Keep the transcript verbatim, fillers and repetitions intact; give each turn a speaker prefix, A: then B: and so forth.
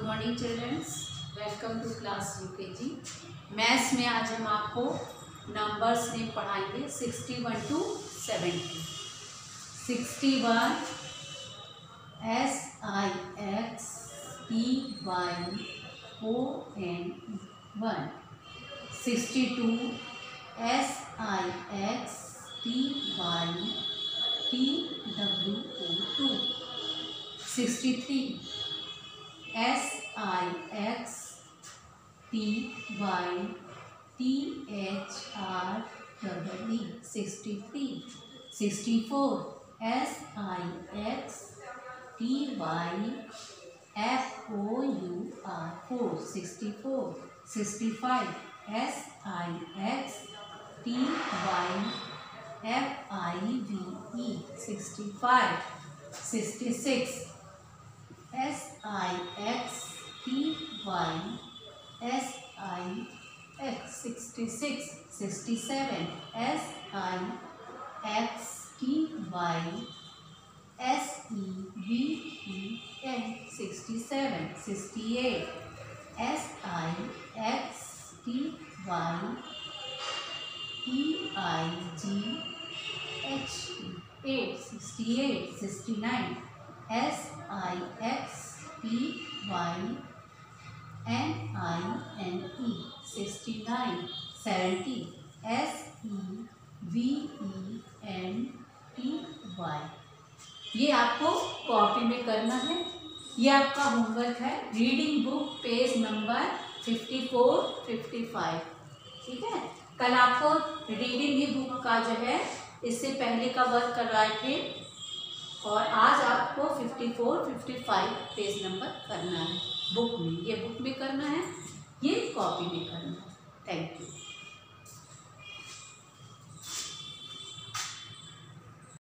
A: Morning childrens, welcome to class UKG. Maths में आज हम आपको नंबर्स में पढ़ाएंगे sixty one two seventy. Sixty one S I X T Y O N one. Sixty two S I X T Y T W O two. Sixty three S I X T Y T H R double E. Sixty three. Sixty four S I X T Y F O U R four. Sixty four. Sixty five S I X T Y F I V E. Sixty five. Sixty six S I X T Y S I X. Sixty six. Sixty seven S I X T Y S E V E N. Sixty seven. Sixty eight S I X T Y E I G H T. Eight. Sixty eight. Sixty nine S I X T Y N I N E. Sixty nine. Seventy S E V E N T Y. ये आपको copy में करना है। ये आपका homework है। Reading book page number fifty four fifty five. ठीक है, कल आपको रीडिंग ही बुक का जो है इससे पहले का वर्क करवाए थे और आज आपको fifty four fifty five page number करना है बुक में। ये बुक में करना है, ये कॉपी में करना है। Thank you.